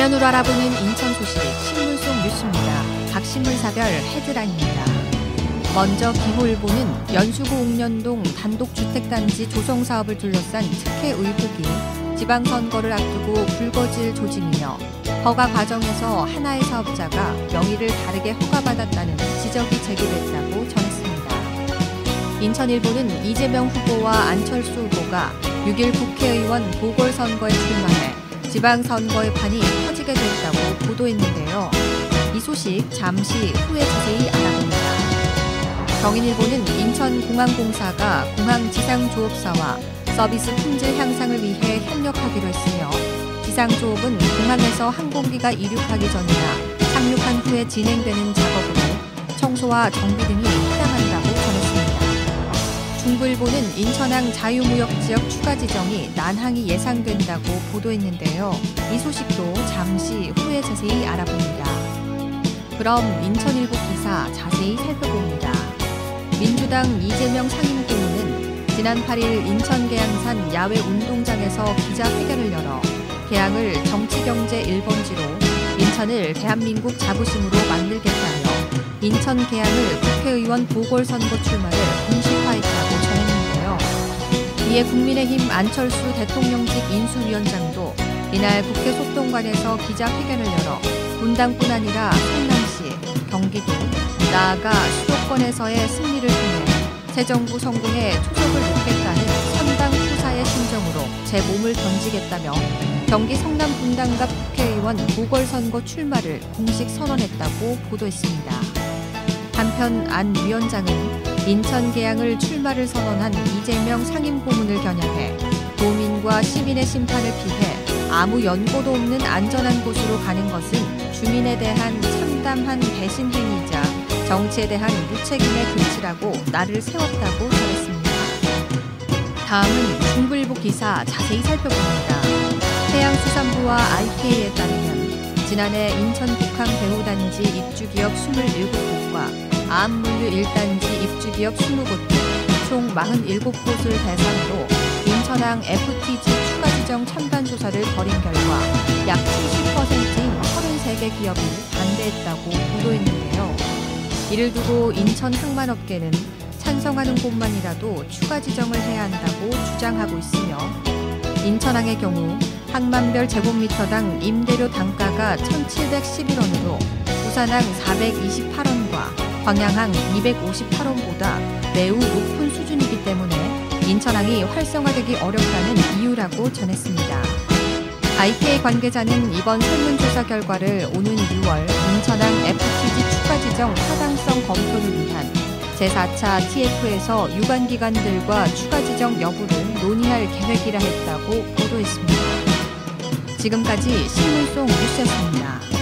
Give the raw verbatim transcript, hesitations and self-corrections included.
화면으로 알아보는 인천 소식 신문 속 뉴스입니다. 각 신문사별 헤드라인입니다. 먼저 기호일보는 연수구 옥년동 단독주택단지 조성 사업을 둘러싼 특혜 의혹이 지방선거를 앞두고 불거질 조짐이며 허가 과정에서 하나의 사업자가 명의를 다르게 허가받았다는 지적이 제기됐다고 전했습니다. 인천일보는 이재명 후보와 안철수 후보가 육 일 국회의원 보궐선거에 출마해 지방선거의 판이 터지게 됐다고 보도했는데요. 이 소식 잠시 후에 자세히 알아봅니다. 경인일보는 인천공항공사가 공항지상조업사와 서비스 품질 향상을 위해 협력하기로 했으며 지상조업은 공항에서 항공기가 이륙하기 전이나 착륙한 후에 진행되는 작업으로 청소와 정비 등이 해당한다고 전했습니다. 중부일보는 인천항 자유무역지역 추가 지정이 난항이 예상된다고 보도했는데요. 이 소식도 잠시 후에 자세히 알아봅니다. 그럼 인천일보 기사 자세히 살펴봅니다. 민주당 이재명 상임고문은 지난 팔 일 인천 계양산 야외 운동장에서 기자회견을 열어 계양을 정치경제 일 번지로 인천을 대한민국 자부심으로 만들겠다며 인천 계양을 국회의원 보궐선거 출마를 공식화했다고 전했는데요. 이에 국민의힘 안철수 대통령직 인수위원장도 이날 국회 소통관에서 기자회견을 열어 분당뿐 아니라 성남시, 경기도, 나아가 수도권에서의 승리를 통해 새 정부 성공에 초석을 놓겠다는 선당 투사의 심정으로 제 몸을 던지겠다며 경기 성남 분당갑 국회의원 보궐선거 출마를 공식 선언했다고 보도했습니다. 한편 안 위원장은 인천 계양을 출마를 선언한 이재명 상임고문을 겨냥해 도민과 시민의 심판을 피해 아무 연고도 없는 안전한 곳으로 가는 것은 주민에 대한 참담한 배신 행위이자 정치에 대한 무책임의 근치라고 나를 세웠다고 전했습니다. 다음은 중부일보 기사 자세히 살펴봅니다. 해양수산부와 아이케이에 따르면 지난해 인천 북항배후단지 입주기업 이십칠 곳과 아암물류 일 단지 입주기업 이십 곳 등 총 사십칠 곳을 대상으로 인천항 에프티지 추가 지정 찬반 조사를 벌인 결과 약 칠십 퍼센트인 서른세 개 기업이 반대했다고 보도했는데요. 이를 두고 인천 항만업계는 찬성하는 곳만이라도 추가 지정을 해야 한다고 주장하고 있으며 인천항의 경우 항만별 제곱미터당 임대료 단가가 천칠백십일 원으로 부산항 사백이십팔 원과 광양항 이백오십팔 원보다 매우 높은 수준이기 때문에 인천항이 활성화되기 어렵다는 이유라고 전했습니다. 아이케이 관계자는 이번 설문조사 결과를 오는 유월 인천항 에프티지 추가 지정 타당성 검토를 위한 제사 차 티에프에서 유관기관들과 추가 지정 여부를 논의할 계획이라 했다고 보도했습니다. 지금까지 신문 속 뉴스였습니다.